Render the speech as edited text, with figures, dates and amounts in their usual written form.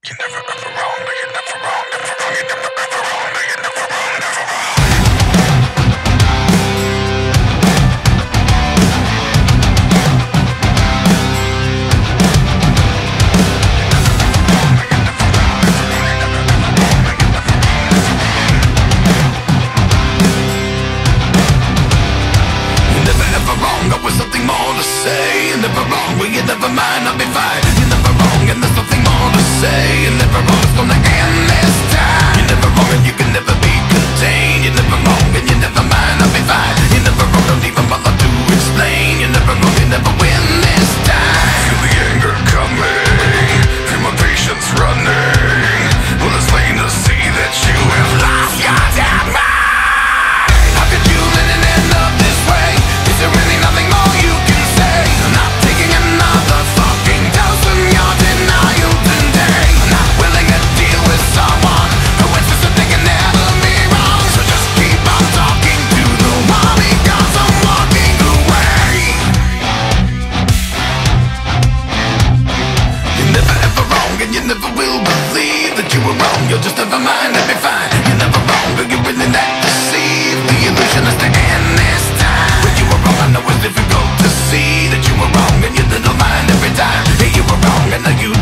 You're never ever wrong, no, you're never wrong, never wrong, you're never ever wrong, no, you're never wrong, never wrong. You're never ever wrong, always something more to say. You're never wrong, well you never mind, I'll be fine. You're never wrong, and there's something more to say. You're never wrong, it's gonna end this time. You're never wrong, and you can never be contained. You're never wrong, and you never mind, I'll be fine. You're never wrong, don't even bother to explain. You're never wrong, you never win this time. Feel the anger coming, feel my patience running. Well, it's plain to see that you have lost your damn mind. How could you let it end up this way? Is there really nothing more you can say? I'm not taking another fucking dose from your denial today. I'm not willing to deal with someone who insists that they can never be wrong. So just keep on talking to the wall because I'm walking away. You're never ever wrong, and you never will believe that you were wrong. You'll just never mind, it'll be fine. You're never wrong, but you're really that deceived. The illusion is to end this time. When you were wrong, I know it's difficult to see that you were wrong, and you little mind every time. Hey, you were wrong, and now you